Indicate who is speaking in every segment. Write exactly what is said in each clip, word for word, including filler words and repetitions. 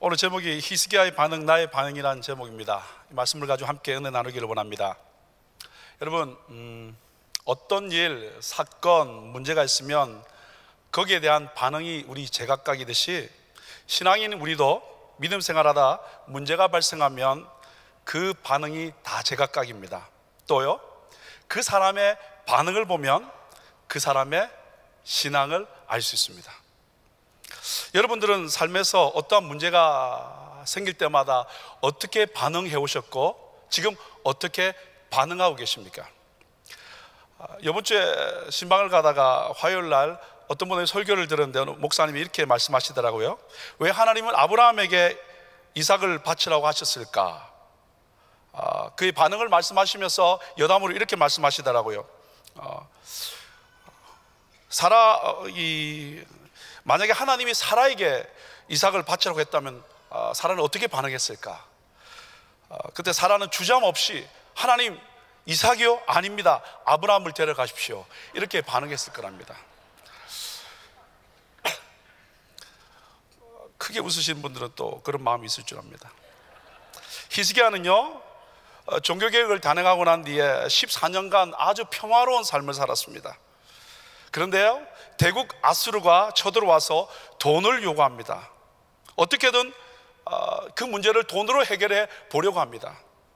Speaker 1: 오늘 제목이 히스기야의 반응, 나의 반응이라는 제목입니다. 이 말씀을 가지고 함께 은혜 나누기를 원합니다. 여러분, 음, 어떤 일, 사건, 문제가 있으면 거기에 대한 반응이 우리 제각각이듯이 신앙인 우리도 믿음 생활하다 문제가 발생하면 그 반응이 다 제각각입니다. 또요, 그 사람의 반응을 보면 그 사람의 신앙을 알 수 있습니다. 여러분들은 삶에서 어떠한 문제가 생길 때마다 어떻게 반응해 오셨고 지금 어떻게 반응하고 계십니까? 이번 주에 신방을 가다가 화요일 날 어떤 분의 설교를 들었는데 목사님이 이렇게 말씀하시더라고요. 왜 하나님은 아브라함에게 이삭을 바치라고 하셨을까? 그의 반응을 말씀하시면서 여담으로 이렇게 말씀하시더라고요. 사라 이 만약에 하나님이 사라에게 이삭을 바치라고 했다면 사라는 어떻게 반응했을까? 그때 사라는 주저함없이 하나님, 이삭이요? 아닙니다. 아브라함을 데려가십시오. 이렇게 반응했을 거랍니다. 크게 웃으시는 분들은 또 그런 마음이 있을 줄 압니다. 히스기야는요, 종교개혁을 단행하고 난 뒤에 십사 년간 아주 평화로운 삶을 살았습니다. 그런데요, 대국 아수르가 쳐들어와서 돈을 요구합니다. 어떻게든 그 문제를 돈으로 해결해 보려고 합니다.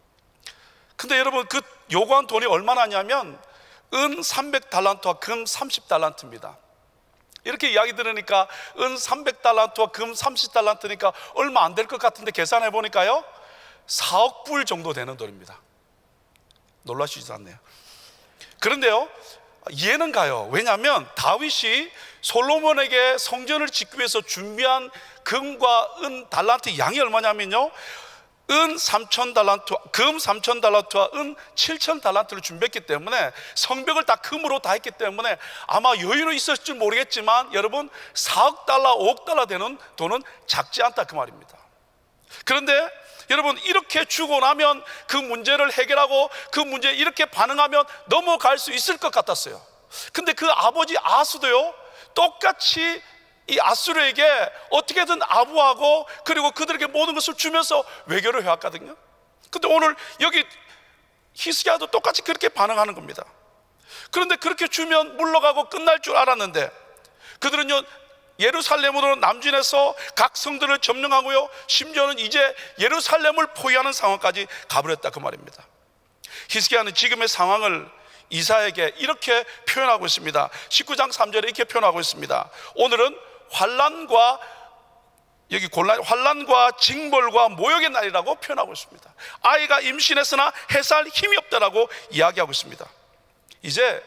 Speaker 1: 근데 여러분, 그 요구한 돈이 얼마나냐면 은 삼백 달란트와 금 삼십 달란트입니다. 이렇게 이야기 들으니까 은 삼백 달란트와 금 삼십 달란트니까 얼마 안 될 것 같은데 계산해 보니까요, 사억 불 정도 되는 돈입니다. 놀라시지도 않네요. 그런데요, 이해는 가요. 왜냐하면 다윗이 솔로몬에게 성전을 짓기 위해서 준비한 금과 은 달란트 양이 얼마냐면요, 은 삼천 달란트, 금 삼천 달란트와 은 칠천 달란트를 준비했기 때문에 성벽을 다 금으로 다 했기 때문에 아마 여유는 있었을 줄 모르겠지만 여러분, 사억 달러, 오억 달러 되는 돈은 작지 않다 그 말입니다. 그런데 여러분, 이렇게 주고 나면 그 문제를 해결하고 그 문제에 이렇게 반응하면 넘어갈 수 있을 것 같았어요. 근데 그 아버지 아수도요, 똑같이 이 아수르에게 어떻게든 아부하고 그리고 그들에게 모든 것을 주면서 외교를 해왔거든요. 근데 오늘 여기 히스기야도 똑같이 그렇게 반응하는 겁니다. 그런데 그렇게 주면 물러가고 끝날 줄 알았는데 그들은요, 예루살렘으로 남진해서 각 성들을 점령하고요, 심지어는 이제 예루살렘을 포위하는 상황까지 가버렸다 그 말입니다. 히스기야는 지금의 상황을 이사야에게 이렇게 표현하고 있습니다. 십구 장 삼 절에 이렇게 표현하고 있습니다. 오늘은 환난과 여기 곤란, 환난과 징벌과 모욕의 날이라고 표현하고 있습니다. 아이가 임신했으나 해살 힘이 없다라고 이야기하고 있습니다. 이제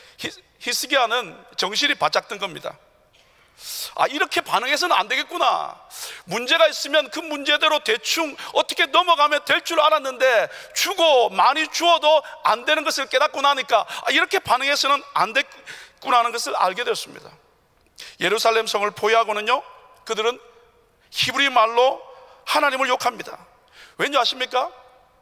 Speaker 1: 히스기야는 정신이 바짝 든 겁니다. 아, 이렇게 반응해서는 안 되겠구나. 문제가 있으면 그 문제대로 대충 어떻게 넘어가면 될 줄 알았는데 주고 많이 주어도 안 되는 것을 깨닫고 나니까 아, 이렇게 반응해서는 안 됐구나 하는 것을 알게 되었습니다. 예루살렘 성을 포위하고는요, 그들은 히브리 말로 하나님을 욕합니다. 왠지 아십니까?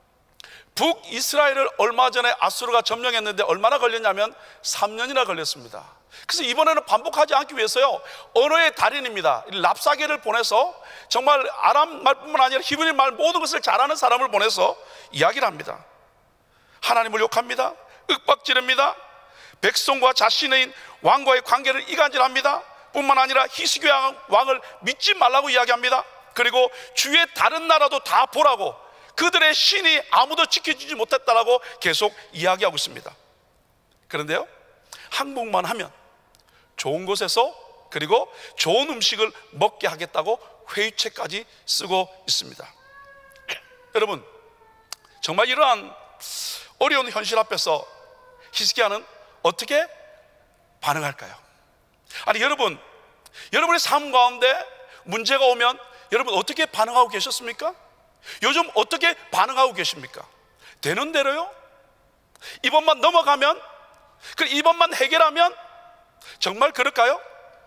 Speaker 1: 북이스라엘을 얼마 전에 아수르가 점령했는데 얼마나 걸렸냐면 삼 년이나 걸렸습니다. 그래서 이번에는 반복하지 않기 위해서요, 언어의 달인입니다. 랍사게를 보내서 정말 아람 말뿐만 아니라 히브리 말 모든 것을 잘하는 사람을 보내서 이야기를 합니다. 하나님을 욕합니다. 윽박지릅니다. 백성과 자신의 왕과의 관계를 이간질합니다. 뿐만 아니라 히스기야 왕을 믿지 말라고 이야기합니다. 그리고 주위의 다른 나라도 다 보라고, 그들의 신이 아무도 지켜주지 못했다라고 계속 이야기하고 있습니다. 그런데요, 항복만 하면 좋은 곳에서 그리고 좋은 음식을 먹게 하겠다고 회유책까지 쓰고 있습니다. 여러분, 정말 이러한 어려운 현실 앞에서 히스기야는 어떻게 반응할까요? 아니 여러분, 여러분의 삶 가운데 문제가 오면 여러분 어떻게 반응하고 계셨습니까? 요즘 어떻게 반응하고 계십니까? 되는 대로요? 이번만 넘어가면, 그 이번만 해결하면 정말 그럴까요?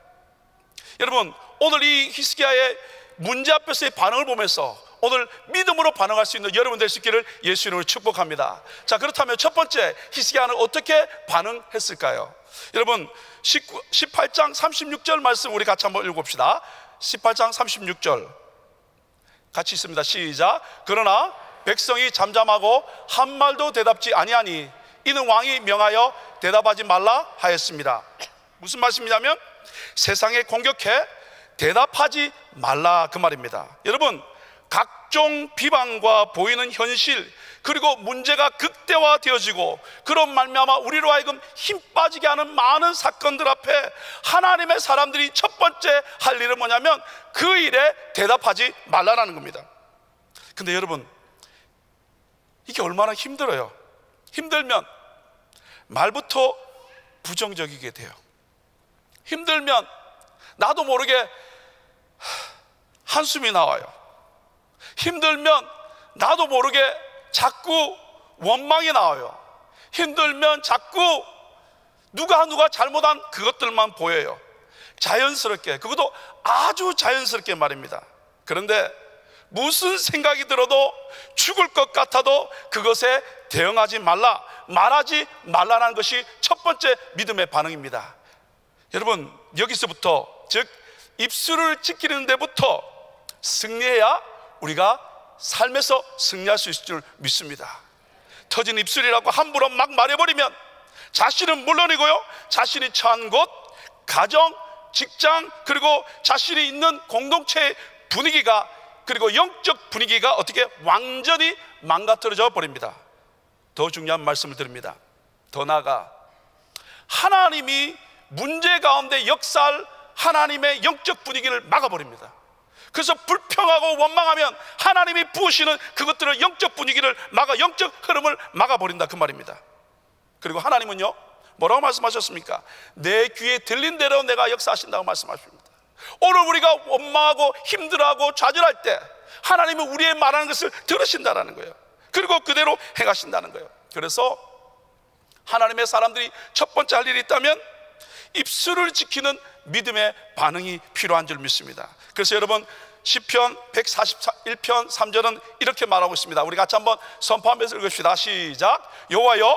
Speaker 1: 여러분, 오늘 이 히스기야의 문제 앞에서의 반응을 보면서 오늘 믿음으로 반응할 수 있는 여러분 될 수 있기를 예수 이름으로 축복합니다. 자, 그렇다면 첫 번째 히스기야는 어떻게 반응했을까요? 여러분, 십팔 장 삼십육 절 말씀 우리 같이 한번 읽어봅시다. 십팔 장 삼십육 절, 같이 있습니다. 시작. 그러나 백성이 잠잠하고 한 말도 대답지 아니하니 이는 왕이 명하여 대답하지 말라 하였습니다. 무슨 말씀이냐면 세상에 공격해 대답하지 말라 그 말입니다. 여러분, 각종 비방과 보이는 현실, 그리고 문제가 극대화되어지고 그런 말미암아 우리로 하여금 힘 빠지게 하는 많은 사건들 앞에 하나님의 사람들이 첫 번째 할 일은 뭐냐면 그 일에 대답하지 말라라는 겁니다. 근데 여러분, 이게 얼마나 힘들어요. 힘들면 말부터 부정적이게 돼요. 힘들면 나도 모르게 한숨이 나와요. 힘들면 나도 모르게 자꾸 원망이 나와요. 힘들면 자꾸 누가 누가 잘못한 그것들만 보여요. 자연스럽게, 그것도 아주 자연스럽게 말입니다. 그런데 무슨 생각이 들어도 죽을 것 같아도 그것에 대응하지 말라, 말하지 말라라는 것이 첫 번째 믿음의 반응입니다. 여러분, 여기서부터, 즉 입술을 지키는 데부터 승리해야 우리가 삶에서 승리할 수 있을 줄 믿습니다. 터진 입술이라고 함부로 막 말해버리면 자신은 물론이고요, 자신이 처한 곳, 가정, 직장, 그리고 자신이 있는 공동체의 분위기가, 그리고 영적 분위기가 어떻게 완전히 망가뜨려져 버립니다. 더 중요한 말씀을 드립니다. 더 나아가 하나님이 문제 가운데 역사할 하나님의 영적 분위기를 막아버립니다. 그래서 불평하고 원망하면 하나님이 부으시는 그것들을, 영적 분위기를 막아, 영적 흐름을 막아버린다 그 말입니다. 그리고 하나님은요, 뭐라고 말씀하셨습니까? 내 귀에 들린 대로 내가 역사하신다고 말씀하십니다. 오늘 우리가 원망하고 힘들어하고 좌절할 때 하나님은 우리의 말하는 것을 들으신다는 거예요. 그리고 그대로 행하신다는 거예요. 그래서 하나님의 사람들이 첫 번째 할 일이 있다면 입술을 지키는 믿음의 반응이 필요한 줄 믿습니다. 그래서 여러분, 시편 백사십일 편 삼 절은 이렇게 말하고 있습니다. 우리 같이 한번 선포하면서 읽읍시다. 시작. 여호와여,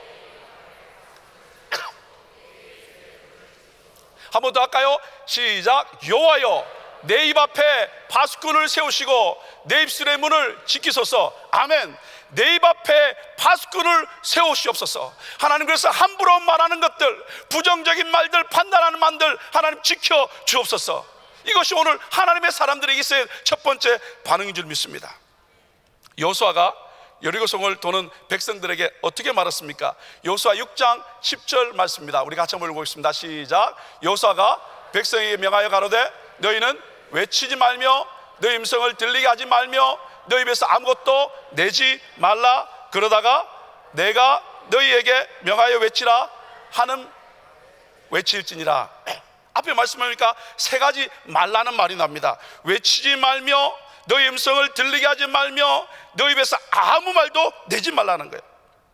Speaker 1: 한 번 더 할까요? 시작. 여호와여, 내 입 앞에 파수꾼을 세우시고 내 입술의 문을 지키소서. 아멘. 내 입 앞에 파수꾼을 세우시옵소서. 하나님, 그래서 함부로 말하는 것들, 부정적인 말들, 판단하는 말들 하나님 지켜 주옵소서. 이것이 오늘 하나님의 사람들에게 있어야 첫 번째 반응인 줄 믿습니다. 여호수아가 여리고성을 도는 백성들에게 어떻게 말했습니까? 여호수아 육 장 십 절 말씀입니다. 우리 같이 한번 읽어보겠습니다. 시작. 여호수아가 백성에게 명하여 가로되 너희는 외치지 말며 너희 음성을 들리게 하지 말며 너희 입에서 아무것도 내지 말라. 그러다가 내가 너희에게 명하여 외치라 하는 외칠지니라. 앞에 말씀하니까 세 가지 말라는 말이 납니다. 외치지 말며 너희 음성을 들리게 하지 말며 너희 입에서 아무 말도 내지 말라는 거예요.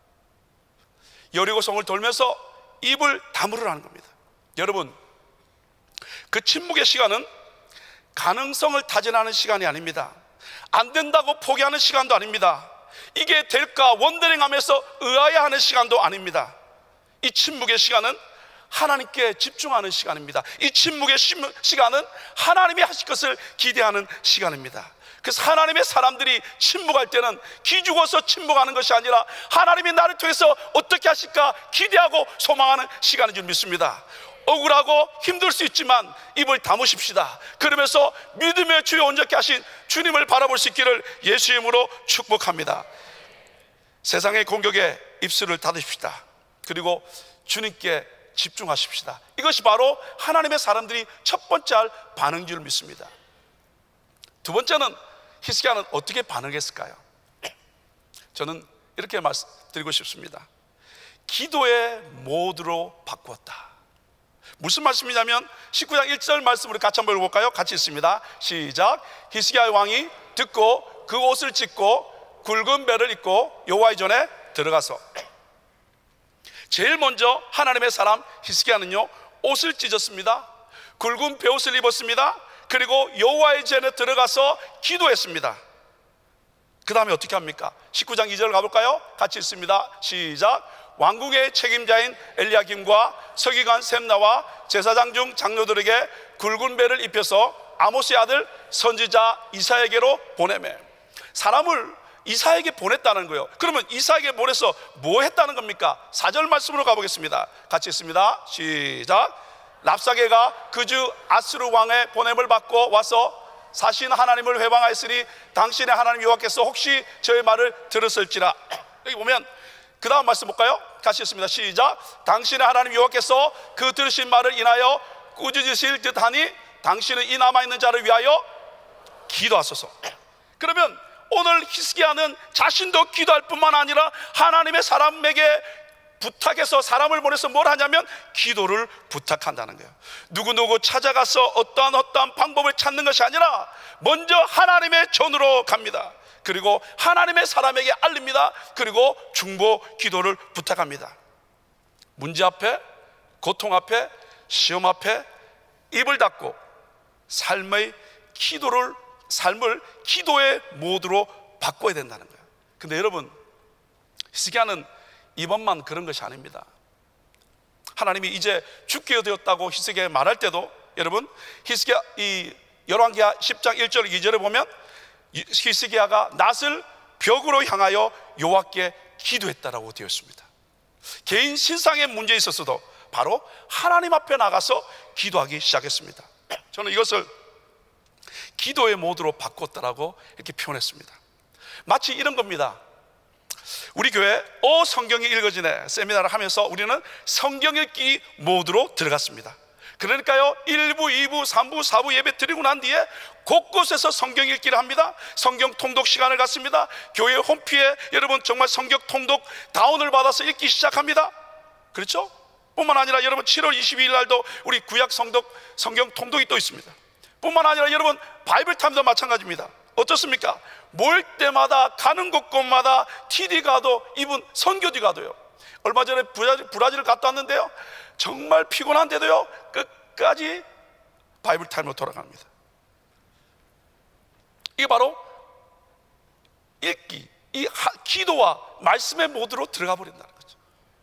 Speaker 1: 여리고성을 돌면서 입을 다물으라는 겁니다. 여러분, 그 침묵의 시간은 가능성을 타진하는 시간이 아닙니다. 안 된다고 포기하는 시간도 아닙니다. 이게 될까 원더링하면서 의아해하는 시간도 아닙니다. 이 침묵의 시간은 하나님께 집중하는 시간입니다. 이 침묵의 시간은 하나님이 하실 것을 기대하는 시간입니다. 그래서 하나님의 사람들이 침묵할 때는 기죽어서 침묵하는 것이 아니라 하나님이 나를 통해서 어떻게 하실까 기대하고 소망하는 시간인 줄 믿습니다. 억울하고 힘들 수 있지만 입을 다무십시다. 그러면서 믿음의 주에 온전케 하신 주님을 바라볼 수 있기를 예수의 이름으로 축복합니다. 세상의 공격에 입술을 닫으십시다. 그리고 주님께 집중하십시다. 이것이 바로 하나님의 사람들이 첫 번째 할 반응인 줄 믿습니다. 두 번째는 히스기야는 어떻게 반응했을까요? 저는 이렇게 말씀드리고 싶습니다. 기도의 모드로 바꾸었다. 무슨 말씀이냐면 십구 장 일 절 말씀으로 같이 한번 읽어볼까요? 같이 읽습니다. 시작. 히스기야 왕이 듣고 그 옷을 찢고 굵은 배를 입고 여호와의 전에 들어가서, 제일 먼저 하나님의 사람 히스기야는요 옷을 찢었습니다. 굵은 베옷을 입었습니다. 그리고 여호와의 전에 들어가서 기도했습니다. 그 다음에 어떻게 합니까? 십구 장 이 절 가볼까요? 같이 읽습니다. 시작. 왕궁의 책임자인 엘리야김과 서기관 셈나와 제사장 중 장로들에게 굵은 배를 입혀서 아모스의 아들 선지자 이사야에게로 보내매. 사람을 이사야에게 보냈다는 거예요. 그러면 이사야에게 보내서 뭐 했다는 겁니까? 사 절 말씀으로 가보겠습니다. 같이 있습니다. 시작. 랍사게가 그주 아수르 왕의 보냄을 받고 와서 사신 하나님을 회방하였으니 당신의 하나님 여호와께서 혹시 저의 말을 들었을지라. 여기 보면 그 다음 말씀 볼까요? 같이 있습니다. 시작. 당신의 하나님 여호와께서 그 들으신 말을 인하여 꾸짖으실 듯하니 당신은 이 남아있는 자를 위하여 기도하소서. 그러면 오늘 히스기야는 자신도 기도할 뿐만 아니라 하나님의 사람에게 부탁해서 사람을 보내서 뭘 하냐면 기도를 부탁한다는 거예요. 누구누구 찾아가서 어떠한 어떠한 방법을 찾는 것이 아니라 먼저 하나님의 전으로 갑니다. 그리고 하나님의 사람에게 알립니다. 그리고 중보 기도를 부탁합니다. 문제 앞에, 고통 앞에, 시험 앞에 입을 닫고 삶의 기도를, 삶을 기도의 모드로 바꿔야 된다는 거예요. 근데 여러분, 히스기야는 이번만 그런 것이 아닙니다. 하나님이 이제 죽게 되었다고 히스기야에 말할 때도 여러분, 히스기야 이 열왕기하 십 장 일 절 이 절에 보면 히스기야가 낫을 벽으로 향하여 여호와께 기도했다라고 되어 있습니다. 개인 신상의 문제에 있어서도 바로 하나님 앞에 나가서 기도하기 시작했습니다. 저는 이것을 기도의 모드로 바꿨다라고 이렇게 표현했습니다. 마치 이런 겁니다. 우리 교회 어 성경이 읽어지네 세미나를 하면서 우리는 성경 읽기 모드로 들어갔습니다. 그러니까요, 일 부, 이 부, 삼 부, 사 부 예배 드리고 난 뒤에 곳곳에서 성경 읽기를 합니다. 성경 통독 시간을 갖습니다. 교회 홈피에 여러분 정말 성경 통독 다운을 받아서 읽기 시작합니다. 그렇죠? 뿐만 아니라 여러분 칠월 이십이일 날도 우리 구약 성독, 성경 통독이 또 있습니다. 뿐만 아니라 여러분 바이블 타임도 마찬가지입니다. 어떻습니까? 모일 때마다 가는 곳곳마다 티디 가도 이분 선교지 가도요. 얼마 전에 브라질, 브라질을 갔다 왔는데요, 정말 피곤한데도요 끝까지 바이블 타임으로 돌아갑니다. 이게 바로 읽기, 이 기도와 말씀의 모드로 들어가 버린다는 거죠.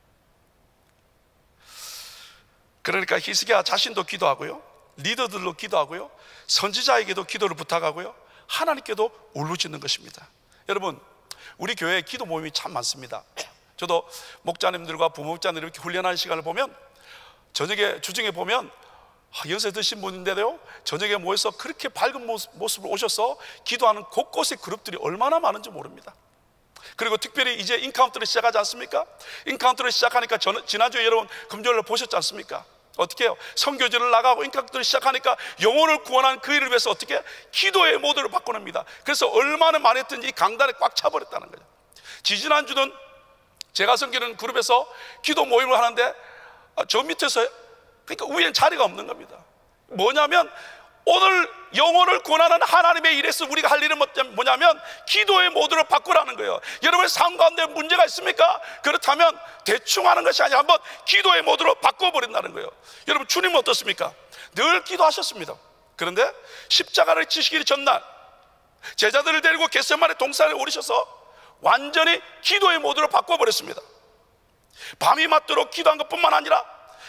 Speaker 1: 그러니까 히스기야 자신도 기도하고요, 리더들로 기도하고요, 선지자에게도 기도를 부탁하고요, 하나님께도 울부짖는 것입니다. 여러분, 우리 교회에 기도 모임이 참 많습니다. 저도 목자님들과 부목자님들 이렇게 훈련하는 시간을 보면 저녁에 주중에 보면 연세 드신 분인데도요 저녁에 모여서 그렇게 밝은 모습을 오셔서 기도하는 곳곳의 그룹들이 얼마나 많은지 모릅니다. 그리고 특별히 이제 인카운트를 시작하지 않습니까? 인카운트를 시작하니까 전, 지난주에 여러분 금요일로 보셨지 않습니까? 어떻게 해요? 선교지를 나가고 인카운트를 시작하니까 영혼을 구원하는 그 일을 위해서 어떻게 기도의 모드를 바꿔냅니다. 그래서 얼마나 많이 했든지 이 강단에 꽉 차버렸다는 거죠. 지지난주는 제가 섬기는 그룹에서 기도 모임을 하는데 저 밑에서, 그러니까 위엔 자리가 없는 겁니다. 뭐냐면 오늘 영혼을 구원하는 하나님의 일에서 우리가 할 일은 뭐냐면 기도의 모드로 바꾸라는 거예요. 여러분 삶 가운데 문제가 있습니까? 그렇다면 대충 하는 것이 아니라 한번 기도의 모드로 바꿔버린다는 거예요. 여러분 주님은 어떻습니까? 늘 기도하셨습니다. 그런데 십자가를 지시기 전날 제자들을 데리고 겟세마네 동산에 오르셔서 완전히 기도의 모드로 바꿔버렸습니다. 밤이 맞도록 기도한 것뿐만 아니라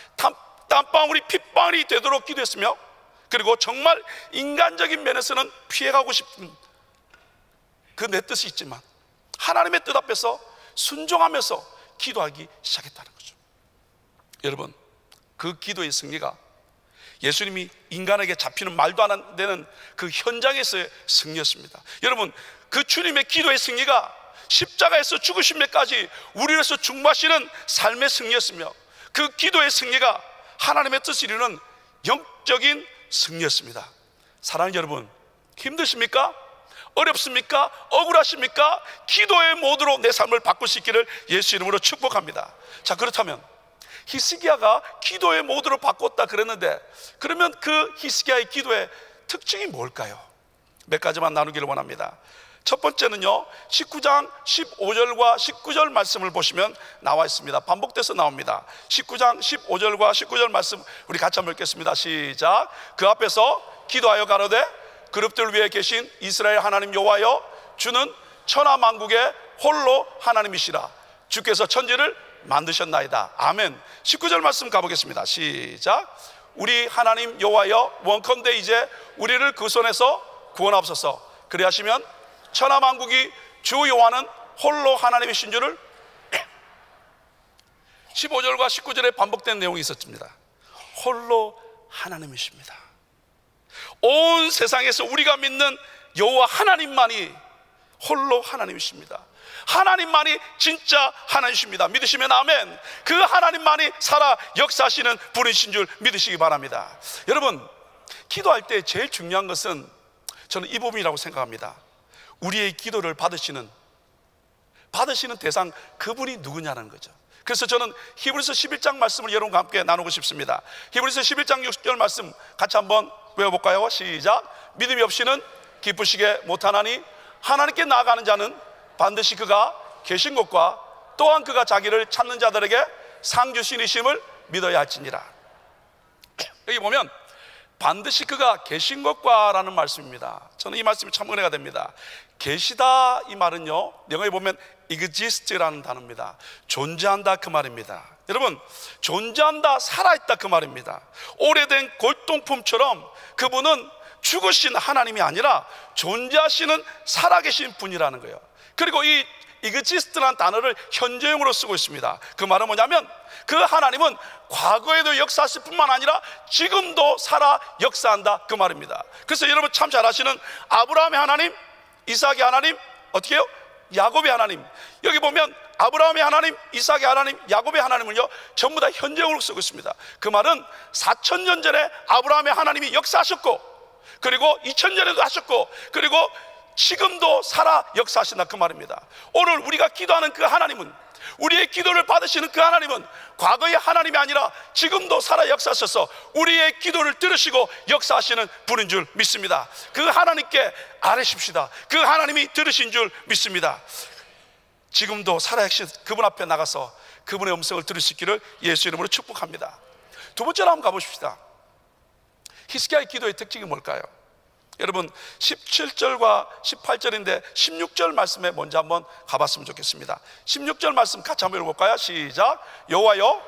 Speaker 1: 땀방울이 핏방울이 되도록 기도했으며, 그리고 정말 인간적인 면에서는 피해가고 싶은 그 내 뜻이 있지만 하나님의 뜻 앞에서 순종하면서 기도하기 시작했다는 거죠. 여러분, 그 기도의 승리가 예수님이 인간에게 잡히는 말도 안 되는 그 현장에서의 승리였습니다. 여러분, 그 주님의 기도의 승리가 십자가에서 죽으심에까지 우리를 위해서 중보하시는 삶의 승리였으며, 그 기도의 승리가 하나님의 뜻을 이루는 영적인 승리였습니다. 사랑하는 여러분, 힘드십니까? 어렵습니까? 억울하십니까? 기도의 모드로 내 삶을 바꿀 수 있기를 예수 이름으로 축복합니다. 자, 그렇다면 히스기야가 기도의 모드로 바꿨다 그랬는데, 그러면 그 히스기야의 기도의 특징이 뭘까요? 몇 가지만 나누기를 원합니다. 첫 번째는요, 십구 장 십오 절과 십구 절 말씀을 보시면 나와 있습니다. 반복돼서 나옵니다. 십구 장 십오 절과 십구 절 말씀 우리 같이 한번 읽겠습니다. 시작. 그 앞에서 기도하여 가로되 그룹들 위에 계신 이스라엘 하나님 여호와여, 주는 천하 만국의 홀로 하나님이시라. 주께서 천지를 만드셨나이다. 아멘. 십구 절 말씀 가보겠습니다. 시작. 우리 하나님 여호와여, 원컨대 이제 우리를 그 손에서 구원하옵소서. 그리하시면 천하 만국이 주 여호와는 홀로 하나님이신 줄을 십오 절과 십구 절에 반복된 내용이 있었습니다. 홀로 하나님이십니다. 온 세상에서 우리가 믿는 여호와 하나님만이 홀로 하나님이십니다. 하나님만이 진짜 하나님이십니다. 믿으시면 아멘. 그 하나님만이 살아 역사하시는 분이신 줄 믿으시기 바랍니다. 여러분, 기도할 때 제일 중요한 것은 저는 이 부분이라고 생각합니다. 우리의 기도를 받으시는 받으시는 대상, 그분이 누구냐는 거죠. 그래서 저는 히브리서 십일 장 말씀을 여러분과 함께 나누고 싶습니다. 히브리서 십일 장 육십 절 말씀 같이 한번 외워볼까요? 시작. 믿음이 없이는 기쁘시게 못하나니 하나님께 나아가는 자는 반드시 그가 계신 것과 또한 그가 자기를 찾는 자들에게 상 주시니심을 믿어야 할지니라. 여기 보면 반드시 그가 계신 것과 라는 말씀입니다. 저는 이 말씀이 참 은혜가 됩니다. 계시다, 이 말은요, 영어에 보면 exist라는 단어입니다. 존재한다, 그 말입니다. 여러분, 존재한다, 살아있다, 그 말입니다. 오래된 골동품처럼 그분은 죽으신 하나님이 아니라 존재하시는 살아계신 분이라는 거예요. 그리고 이 exist라는 단어를 현재형으로 쓰고 있습니다. 그 말은 뭐냐면 그 하나님은 과거에도 역사하실 뿐만 아니라 지금도 살아 역사한다, 그 말입니다. 그래서 여러분 참 잘 아시는 아브라함의 하나님, 이삭의 하나님, 어떻게 해요? 야곱의 하나님. 여기 보면 아브라함의 하나님, 이삭의 하나님, 야곱의 하나님을요 전부 다 현재형으로 쓰고 있습니다. 그 말은 사천 년 전에 아브라함의 하나님이 역사하셨고, 그리고 이천 년에도 하셨고, 그리고 지금도 살아 역사하신다, 그 말입니다. 오늘 우리가 기도하는 그 하나님은, 우리의 기도를 받으시는 그 하나님은 과거의 하나님이 아니라 지금도 살아 역사하셔서 우리의 기도를 들으시고 역사하시는 분인 줄 믿습니다. 그 하나님께 아뢰십시다. 그 하나님이 들으신 줄 믿습니다. 지금도 살아계신 그분 앞에 나가서 그분의 음성을 들을 수 있기를 예수 이름으로 축복합니다. 두 번째로 한번 가보십시다. 히스기야의 기도의 특징이 뭘까요? 여러분 십칠 절과 십팔 절인데 십육 절 말씀에 먼저 한번 가봤으면 좋겠습니다. 십육 절 말씀 같이 한번 읽어볼까요? 시작. 여호와여,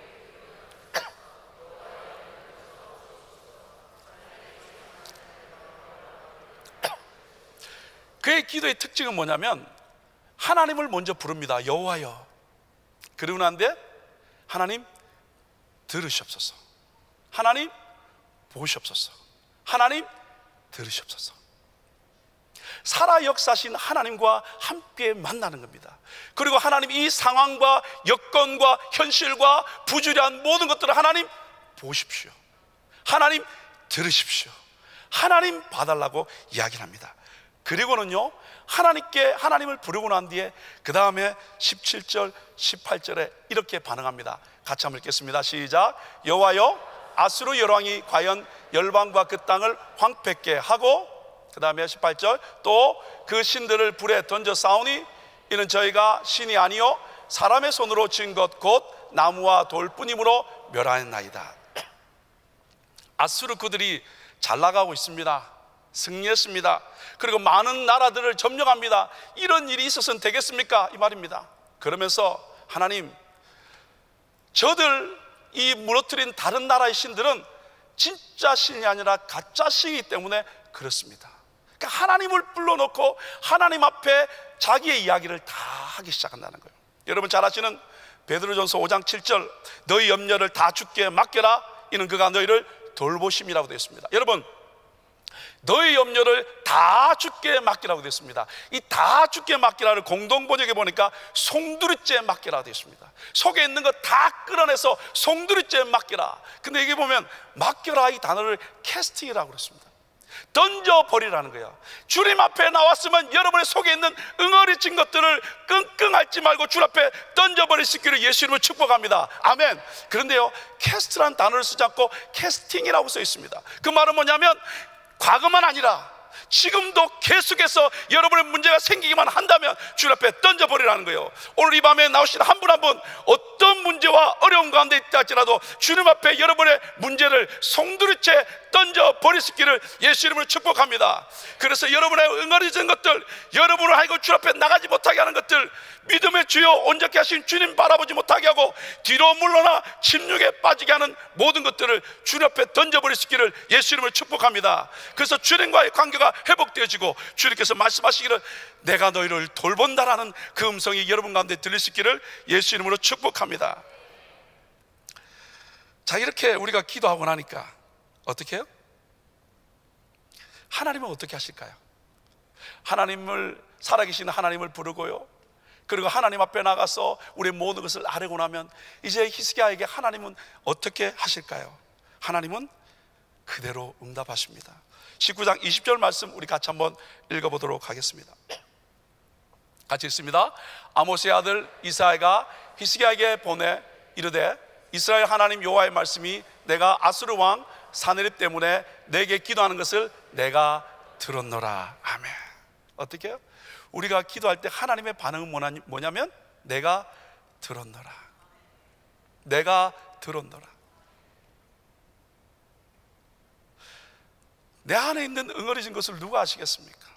Speaker 1: 그의 기도의 특징은 뭐냐면 하나님을 먼저 부릅니다. 여호와여. 그러고 난데 하나님 들으시옵소서, 하나님 보시옵소서, 하나님 들으시옵소서. 살아 역사하신 하나님과 함께 만나는 겁니다. 그리고 하나님 이 상황과 여건과 현실과 부주의한 모든 것들을 하나님 보십시오, 하나님 들으십시오, 하나님 봐달라고 이야기를 합니다. 그리고는요 하나님께 하나님을 부르고 난 뒤에 그 다음에 십칠 절 십팔 절에 이렇게 반응합니다. 같이 한번 읽겠습니다. 시작. 여호와여, 아수르 열왕이 과연 열방과 그 땅을 황폐케 하고, 그 다음에 십팔 절, 또 그 신들을 불에 던져 싸우니 이는 저희가 신이 아니요 사람의 손으로 지은 것 곧 나무와 돌뿐이므로 멸하였나이다. 아수르 그들이 잘 나가고 있습니다. 승리했습니다. 그리고 많은 나라들을 점령합니다. 이런 일이 있어서는 되겠습니까? 이 말입니다. 그러면서 하나님, 저들 이 무너뜨린 다른 나라의 신들은 진짜 신이 아니라 가짜 신이기 때문에 그렇습니다. 그러니까 하나님을 불러놓고 하나님 앞에 자기의 이야기를 다 하기 시작한다는 거예요. 여러분 잘 아시는 베드로전서 오 장 칠 절, 너희 염려를 다 주께 맡겨라, 이는 그가 너희를 돌보심이라고 되어 있습니다. 여러분, 너희 염려를 다 주께 맡기라고 되어 있습니다. 이 다 주께 맡기라를 공동번역에 보니까 송두리째 맡기라고 되어 있습니다. 속에 있는 거 다 끌어내서 송두리째 맡기라. 근데 여기 보면 맡겨라, 이 단어를 캐스팅이라고 그랬습니다. 던져버리라는 거예요. 주님 앞에 나왔으면 여러분의 속에 있는 응어리진 것들을 끙끙 앓지 말고 주 앞에 던져버릴 수 있기를 예수 이름으로 축복합니다. 아멘. 그런데요 캐스트라는 단어를 쓰지 않고 캐스팅이라고 써 있습니다. 그 말은 뭐냐면 과거만 아니라 지금도 계속해서 여러분의 문제가 생기기만 한다면 주님 앞에 던져버리라는 거예요. 오늘 이 밤에 나오신 한 분 한 분 어떤 문제와 어려운 가운데 있다 할지라도 주님 앞에 여러분의 문제를 송두리째 던져버릴 수 있기를 예수 이름으로 축복합니다. 그래서 여러분의 응어리진 것들, 여러분을 하여금 주님 앞에 나가지 못하게 하는 것들, 믿음의 주여 온전케 하신 주님 바라보지 못하게 하고 뒤로 물러나 침묵에 빠지게 하는 모든 것들을 주님 앞에 던져버릴 수 있기를 예수 이름으로 축복합니다. 그래서 주님과의 관계가 회복되어지고 주님께서 말씀하시기를 내가 너희를 돌본다라는 그 음성이 여러분 가운데 들릴 수 있기를 예수 이름으로 축복합니다. 자, 이렇게 우리가 기도하고 나니까 어떻게 해요? 하나님은 어떻게 하실까요? 하나님을, 살아계신 하나님을 부르고요, 그리고 하나님 앞에 나가서 우리의 모든 것을 아뢰고 나면 이제 히스기야에게 하나님은 어떻게 하실까요? 하나님은 그대로 응답하십니다. 십구 장 이십 절 말씀 우리 같이 한번 읽어보도록 하겠습니다. 같이 읽습니다. 아모스의 아들 이사야가 히스기야에게 보내 이르되 이스라엘 하나님 여호와의 말씀이 내가 아수르 왕 사느립 때문에 내게 기도하는 것을 내가 들었노라. 아멘. 어떻게 해요? 우리가 기도할 때 하나님의 반응은 뭐냐면 내가 들었노라. 내가 들었노라. 내 안에 있는 응어리진 것을 누가 아시겠습니까?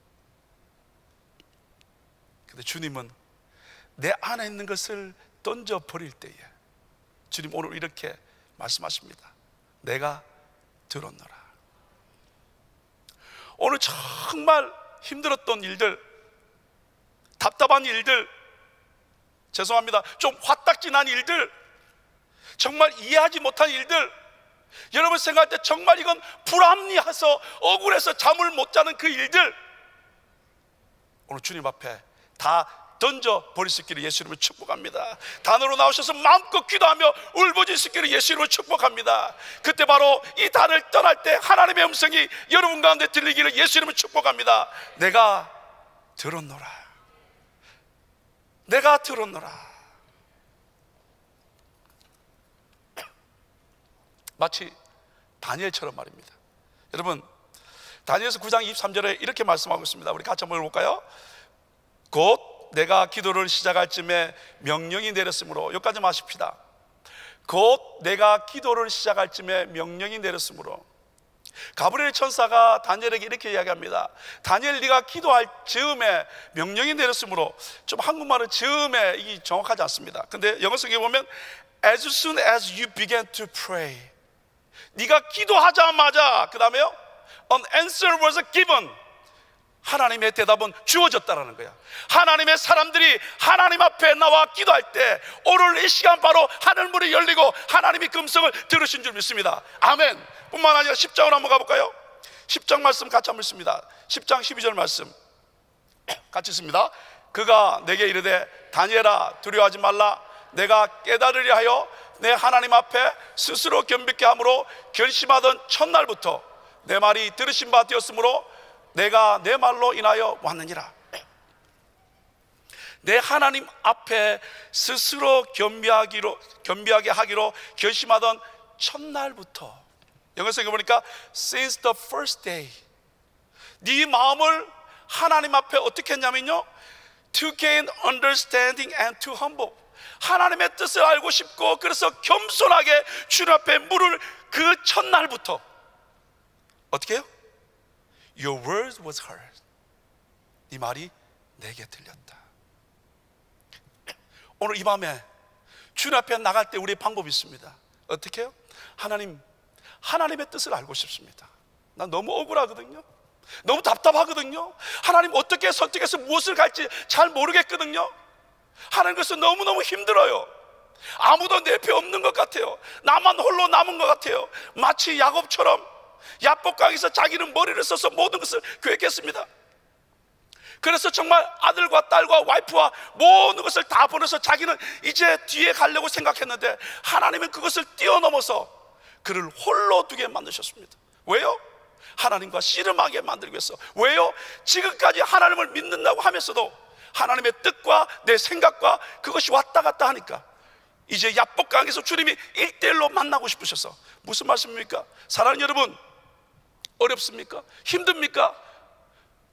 Speaker 1: 근데 주님은 내 안에 있는 것을 던져버릴 때에 주님 오늘 이렇게 말씀하십니다. 내가 들었노라. 오늘 정말 힘들었던 일들, 답답한 일들, 죄송합니다, 좀 화딱지난 일들, 정말 이해하지 못한 일들, 여러분 생각할 때 정말 이건 불합리해서 억울해서 잠을 못 자는 그 일들, 오늘 주님 앞에 다 던져버릴 수 있기를 예수 이름으로 축복합니다. 단으로 나오셔서 마음껏 기도하며 울부짖을 수 있기를 예수 이름으로 축복합니다. 그때 바로 이 단을 떠날 때 하나님의 음성이 여러분 가운데 들리기를 예수 이름으로 축복합니다. 내가 들었노라. 내가 들었노라. 마치 다니엘처럼 말입니다. 여러분, 다니엘서 구 장 이십삼 절에 이렇게 말씀하고 있습니다. 우리 같이 한번 읽어볼까요? 곧 내가 기도를 시작할 쯤에 명령이 내렸으므로, 여기까지 마십시다. 곧 내가 기도를 시작할 쯤에 명령이 내렸으므로. 가브리엘 천사가 다니엘에게 이렇게 이야기합니다. 다니엘, 네가 기도할 즈음에 명령이 내렸으므로. 좀 한국말은 즈음에 이게 정확하지 않습니다. 근데 영어 성경에 보면 as soon as you began to pray, 네가 기도하자마자 그 다음에요 an answer was given, 하나님의 대답은 주어졌다라는 거야. 하나님의 사람들이 하나님 앞에 나와 기도할 때 오늘 이 시간 바로 하늘문이 열리고 하나님이 그 음성을 들으신 줄 믿습니다. 아멘. 뿐만 아니라 십 장으로 한번 가볼까요? 십 장 말씀 같이 한번 읽습니다. 십 장 십이 절 말씀 같이 읽습니다. 그가 내게 이르되 다니엘아 두려워하지 말라. 내가 깨달으려 하여 내 하나님 앞에 스스로 겸비케 함으로 결심하던 첫날부터 내 말이 들으신 바 되었으므로 내가 내 말로 인하여 왔느니라. 내 하나님 앞에 스스로 겸비하기로, 겸비하게 하기로 결심하던 첫날부터. 영어성에 보니까 since the first day, 네 마음을 하나님 앞에 어떻게 했냐면요, to gain understanding and to humble, 하나님의 뜻을 알고 싶고 그래서 겸손하게 주님 앞에 물을 그 첫날부터 어떻게 해요? Your word was heard, 네 말이 내게 들렸다. 오늘 이 밤에 주님 앞에 나갈 때 우리의 방법이 있습니다. 어떻게 해요? 하나님, 하나님의 뜻을 알고 싶습니다. 난 너무 억울하거든요. 너무 답답하거든요. 하나님 어떻게 선택해서 무엇을 갈지 잘 모르겠거든요. 하는 것은 너무너무 힘들어요. 아무도 내 옆에 없는 것 같아요. 나만 홀로 남은 것 같아요. 마치 야곱처럼 야복강에서 자기는 머리를 써서 모든 것을 계획했습니다. 그래서 정말 아들과 딸과 와이프와 모든 것을 다 보내서 자기는 이제 뒤에 가려고 생각했는데 하나님은 그것을 뛰어넘어서 그를 홀로 두게 만드셨습니다. 왜요? 하나님과 씨름하게 만들기 위해서. 왜요? 지금까지 하나님을 믿는다고 하면서도 하나님의 뜻과 내 생각과 그것이 왔다 갔다 하니까 이제 야복강에서 주님이 일대일로 만나고 싶으셔서. 무슨 말씀입니까? 사랑하는 여러분, 어렵습니까? 힘듭니까?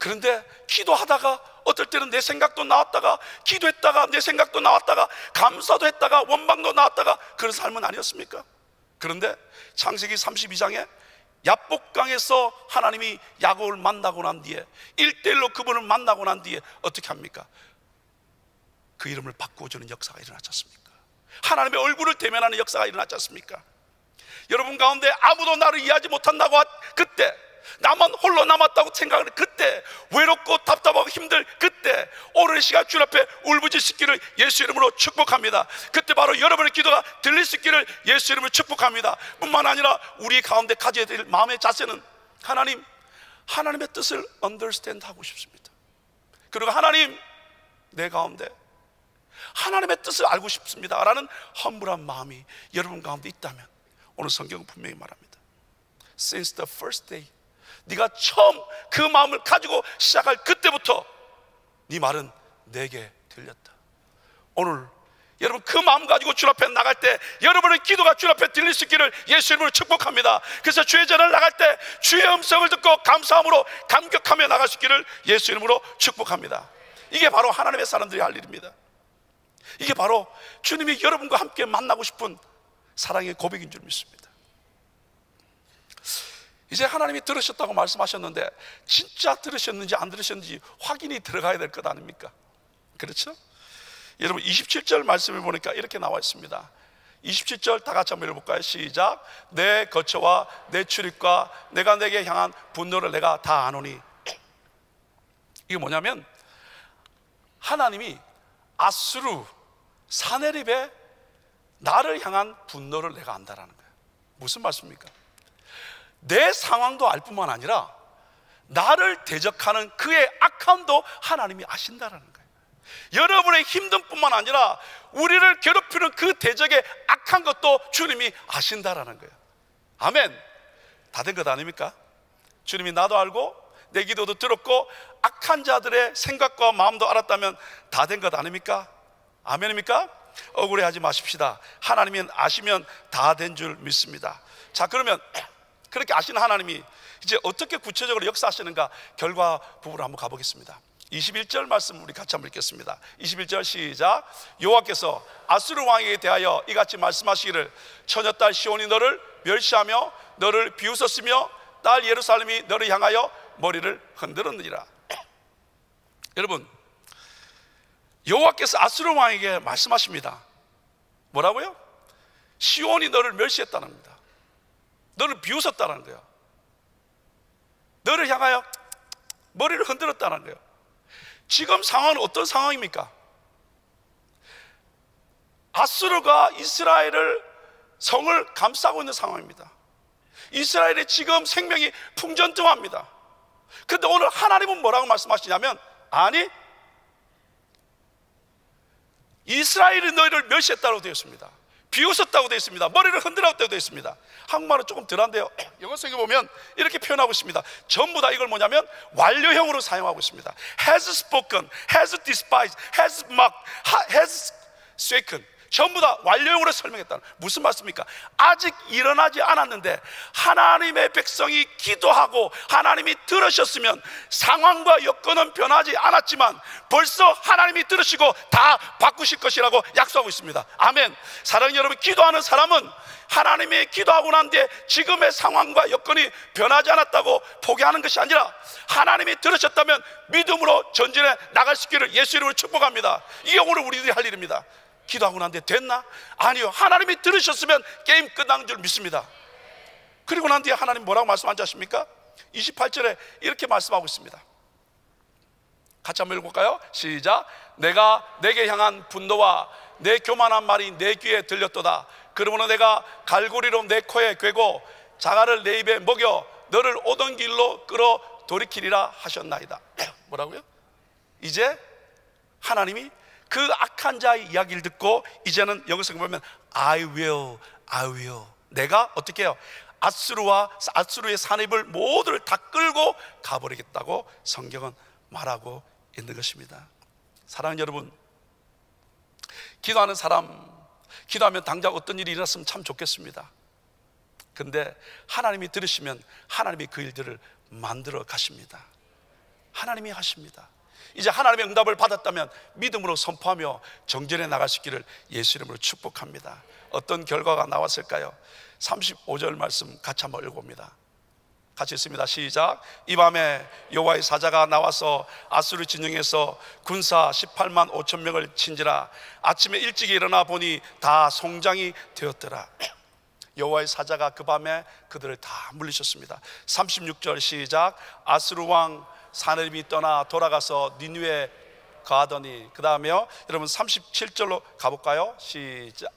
Speaker 1: 그런데 기도하다가 어떨 때는 내 생각도 나왔다가, 기도했다가 내 생각도 나왔다가, 감사도 했다가 원망도 나왔다가, 그런 삶은 아니었습니까? 그런데 창세기 삼십이 장에 야복강에서 하나님이 야곱을 만나고 난 뒤에, 일대일로 그분을 만나고 난 뒤에 어떻게 합니까? 그 이름을 바꾸어주는 역사가 일어나지 않습니까? 하나님의 얼굴을 대면하는 역사가 일어나지 않습니까? 여러분 가운데 아무도 나를 이해하지 못한다고 한 그때, 나만 홀로 남았다고 생각하는 그때, 외롭고 답답하고 힘들 그때, 오늘 시간 주 앞에 울부짖을 수 있기를 예수 이름으로 축복합니다. 그때 바로 여러분의 기도가 들릴 수 있기를 예수 이름으로 축복합니다. 뿐만 아니라 우리 가운데 가져야 될 마음의 자세는, 하나님, 하나님의 뜻을 understand 하고 싶습니다. 그리고 하나님, 내 가운데 하나님의 뜻을 알고 싶습니다 라는 humble 마음이 여러분 가운데 있다면, 오늘 성경은 분명히 말합니다. Since the first day, 네가 처음 그 마음을 가지고 시작할 그때부터 네 말은 내게 들렸다. 오늘 여러분 그 마음 가지고 주 앞에 나갈 때 여러분의 기도가 주 앞에 들릴 수 있기를 예수 이름으로 축복합니다. 그래서 주의 전을 나갈 때 주의 음성을 듣고 감사함으로 감격하며 나갈 수 있기를 예수 이름으로 축복합니다. 이게 바로 하나님의 사람들이 할 일입니다. 이게 바로 주님이 여러분과 함께 만나고 싶은 사랑의 고백인 줄 믿습니다. 이제 하나님이 들으셨다고 말씀하셨는데 진짜 들으셨는지 안 들으셨는지 확인이 들어가야 될 것 아닙니까? 그렇죠? 여러분 이십칠 절 말씀을 보니까 이렇게 나와 있습니다. 이십칠 절 다 같이 한번 읽어볼까요? 시작. 내 거처와 내 출입과 내가 내게 향한 분노를 내가 다 아노니. 이게 뭐냐면 하나님이 아수르 사네립에 나를 향한 분노를 내가 안다라는 거예요. 무슨 말씀입니까? 내 상황도 알 뿐만 아니라 나를 대적하는 그의 악함도 하나님이 아신다라는 거예요. 여러분의 힘든 뿐만 아니라 우리를 괴롭히는 그 대적의 악한 것도 주님이 아신다라는 거예요. 아멘. 다 된 것 아닙니까? 주님이 나도 알고 내 기도도 들었고 악한 자들의 생각과 마음도 알았다면 다 된 것 아닙니까? 아멘입니까? 억울해하지 마십시다. 하나님이 아시면 다 된 줄 믿습니다. 자, 그러면 그렇게 아시는 하나님이 이제 어떻게 구체적으로 역사하시는가 결과 부분으로 한번 가보겠습니다. 이십일 절 말씀 우리 같이 한번 읽겠습니다. 이십일 절 시작. 여호와께서 아수르 왕에게 대하여 이같이 말씀하시기를 처녀딸 시온이 너를 멸시하며 너를 비웃었으며 딸 예루살렘이 너를 향하여 머리를 흔들었느니라. 여러분, 여호와께서 아수르 왕에게 말씀하십니다. 뭐라고요? 시온이 너를 멸시했다는 겁니다. 너를 비웃었다는 거예요. 너를 향하여 머리를 흔들었다는 거예요. 지금 상황은 어떤 상황입니까? 아수르가 이스라엘을 성을 감싸고 있는 상황입니다. 이스라엘의 지금 생명이 풍전등화합니다. 그런데 오늘 하나님은 뭐라고 말씀하시냐면, 아니, 이스라엘이 너희를 멸시했다고 되어 있습니다. 비웃었다고 되어 있습니다. 머리를 흔들었다고 되어 있습니다. 한국말은 조금 덜한데요, 영어 성경에 보면 이렇게 표현하고 있습니다. 전부 다 이걸 뭐냐면 완료형으로 사용하고 있습니다. Has spoken, has despised, has mocked, has shaken. 전부 다 완료형으로 설명했다는, 무슨 말씀입니까? 아직 일어나지 않았는데 하나님의 백성이 기도하고 하나님이 들으셨으면 상황과 여건은 변하지 않았지만 벌써 하나님이 들으시고 다 바꾸실 것이라고 약속하고 있습니다. 아멘. 사랑하는 여러분, 기도하는 사람은 하나님이 기도하고 난 뒤에 지금의 상황과 여건이 변하지 않았다고 포기하는 것이 아니라 하나님이 들으셨다면 믿음으로 전진해 나갈 수 있기를 예수 이름으로 축복합니다. 이게 오늘 우리들이 할 일입니다. 기도하고 난 뒤에 됐나? 아니요, 하나님이 들으셨으면 게임 끝난 줄 믿습니다. 그리고 난 뒤에 하나님 뭐라고 말씀하지 않습니까? 이십팔 절에 이렇게 말씀하고 있습니다. 같이 한번 읽어볼까요? 시작. 내가 내게 향한 분노와 내 교만한 말이 내 귀에 들렸도다. 그러므로 내가 갈고리로 내 코에 괴고 자갈을 내 입에 먹여 너를 오던 길로 끌어 돌이키리라 하셨나이다. 뭐라고요? 이제 하나님이 그 악한 자의 이야기를 듣고 이제는 여기서 보면 I will, I will. 내가 어떻게 해요? 아수르와 아수르의 산입을 모두를 다 끌고 가버리겠다고 성경은 말하고 있는 것입니다. 사랑하는 여러분, 기도하는 사람, 기도하면 당장 어떤 일이 일어났으면 참 좋겠습니다. 그런데 하나님이 들으시면 하나님이 그 일들을 만들어 가십니다. 하나님이 하십니다. 이제 하나님의 응답을 받았다면 믿음으로 선포하며 정전해 나갈 수 있기를 예수 이름으로 축복합니다. 어떤 결과가 나왔을까요? 삼십오 절 말씀 같이 한번 읽어봅니다. 같이 읽습니다. 시작. 이 밤에 여호와의 사자가 나와서 아수르 진영에서 군사 십팔만 오천 명을 친지라. 아침에 일찍 일어나 보니 다 송장이 되었더라. 여호와의 사자가 그 밤에 그들을 다 물리쳤습니다. 삼십육 절 시작. 아수르 왕 사네립이 떠나 돌아가서 니느웨에 가더니, 그 다음에요 여러분 삼십칠 절로 가볼까요? 시작.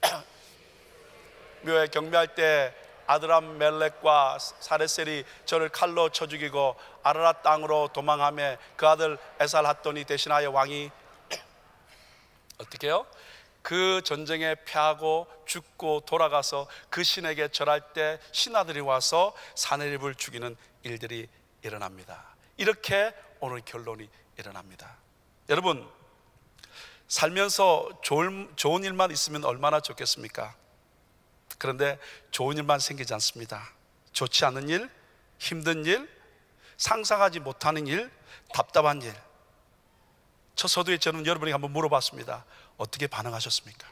Speaker 1: 묘에 경배할 때 아드람 멜렉과 사레셀이 저를 칼로 쳐 죽이고 아라랏 땅으로 도망하며 그 아들 에살핫돈이 대신하여 왕이 어떻게 해요? 그 전쟁에 패하고 죽고 돌아가서 그 신에게 절할 때 신하들이 와서 사네립을 죽이는 일들이 일어납니다. 이렇게 오늘 결론이 일어납니다. 여러분, 살면서 좋은, 좋은 일만 있으면 얼마나 좋겠습니까? 그런데 좋은 일만 생기지 않습니다. 좋지 않은 일, 힘든 일, 상상하지 못하는 일, 답답한 일. 첫 서두에 저는 여러분에게 한번 물어봤습니다. 어떻게 반응하셨습니까?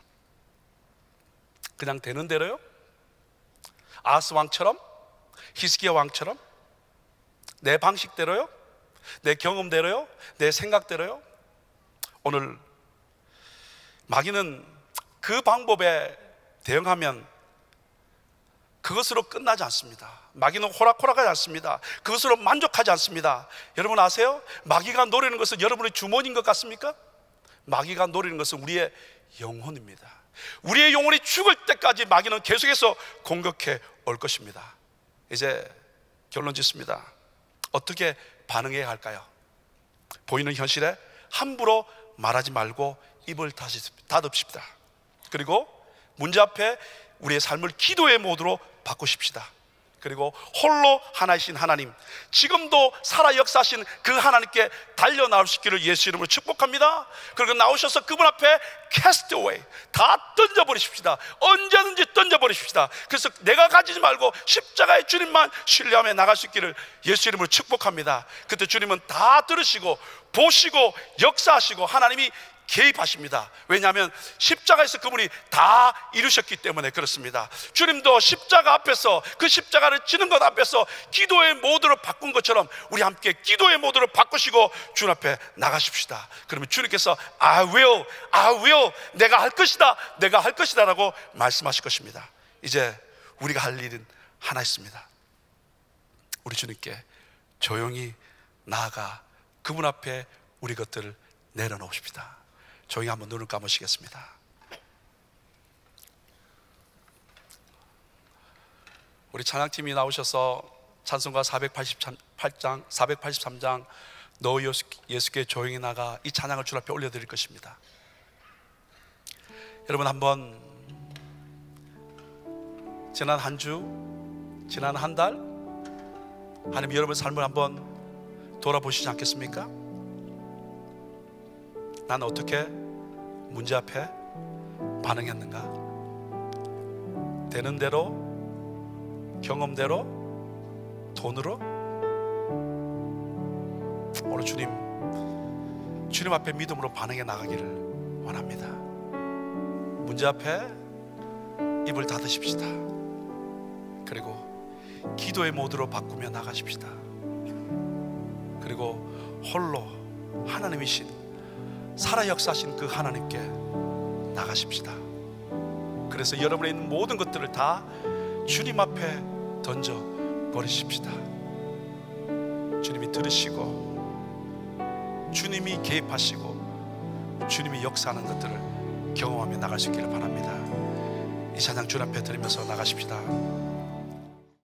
Speaker 1: 그냥 되는 대로요? 아하스 왕처럼? 히스기야 왕처럼? 내 방식대로요? 내 경험대로요? 내 생각대로요? 오늘 마귀는 그 방법에 대응하면 그것으로 끝나지 않습니다. 마귀는 호락호락하지 않습니다. 그것으로 만족하지 않습니다. 여러분 아세요? 마귀가 노리는 것은 여러분의 주머니인 것 같습니까? 마귀가 노리는 것은 우리의 영혼입니다. 우리의 영혼이 죽을 때까지 마귀는 계속해서 공격해 올 것입니다. 이제 결론 짓습니다. 어떻게 반응해야 할까요? 보이는 현실에 함부로 말하지 말고 입을 닫읍시다. 그리고 문제 앞에 우리의 삶을 기도의 모드로 바꾸십시다. 그리고 홀로 하나이신 하나님, 지금도 살아 역사하신 그 하나님께 달려 나올 수 있기를 예수 이름으로 축복합니다. 그리고 나오셔서 그분 앞에 cast away, 다 던져버리십시다. 언제든지 던져버리십시다. 그래서 내가 가지지 말고 십자가의 주님만 신뢰하며 나갈 수 있기를 예수 이름으로 축복합니다. 그때 주님은 다 들으시고 보시고 역사하시고 하나님이 개입하십니다. 왜냐하면 십자가에서 그분이 다 이루셨기 때문에 그렇습니다. 주님도 십자가 앞에서, 그 십자가를 지는 것 앞에서 기도의 모드로 바꾼 것처럼 우리 함께 기도의 모드로 바꾸시고 주님 앞에 나가십시다. 그러면 주님께서 I will, I will, 내가 할 것이다, 내가 할 것이다 라고 말씀하실 것입니다. 이제 우리가 할 일은 하나 있습니다. 우리 주님께 조용히 나아가 그분 앞에 우리 것들을 내려놓읍시다. 조용히 한번 눈을 감으시겠습니다. 우리 찬양팀이 나오셔서 찬송가 사백팔십팔 장, 사백팔십삼 장 너 예수께 조용히 나가, 이 찬양을 주 앞에 올려드릴 것입니다. 여러분 한번 지난 한 주, 지난 한 달 하나님 여러분 삶을 한번 돌아보시지 않겠습니까? 난 어떻게 문제 앞에 반응했는가? 되는 대로, 경험대로, 돈으로? 오늘 주님, 주님 앞에 믿음으로 반응해 나가기를 원합니다. 문제 앞에 입을 닫으십시다. 그리고 기도의 모드로 바꾸며 나가십시다. 그리고 홀로 하나님이신, 살아 역사하신 그 하나님께 나가십시다. 그래서 여러분의 있는 모든 것들을 다 주님 앞에 던져 버리십시다. 주님이 들으시고 주님이 개입하시고 주님이 역사하는 것들을 경험하며 나갈 수 있기를 바랍니다. 이 찬양 주님 앞에 드리면서 나가십시다.